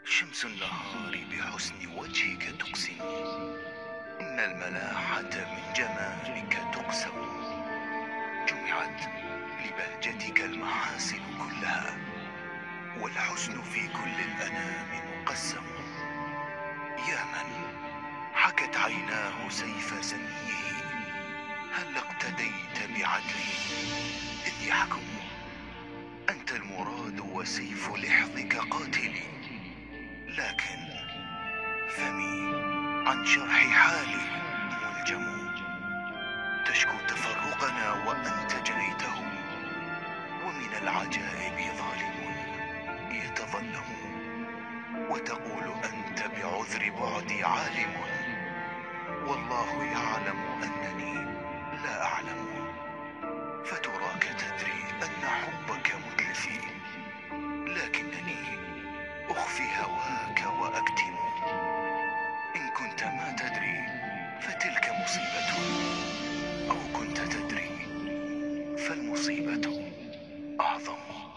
شمس النهار بحسن وجهك تقسم، إن الملاحة من جمالك تقسم. جمعت لبهجتك المحاسن كلها، والحسن في كل الأنام مقسم. يا من حكت عيناه سيف سنيه، هل اقتديت بعدله إذ يحكم؟ أنت المراد وسيف لحظك قاتلي، لكن فمي عن شرح حالي ملجم. تشكو تفرقنا وأنت جنيته، ومن العجائب ظالم يتظلم. وتقول أنت بعذر بعدي عالم، والله يعلم أنني لا أعلم. فتراك تدري أن حبك متلفي، لكنني أخفي هواك وأكتم. إن كنت ما تدري فتلك مصيبة، أو كنت تدري فالمصيبة أعظم.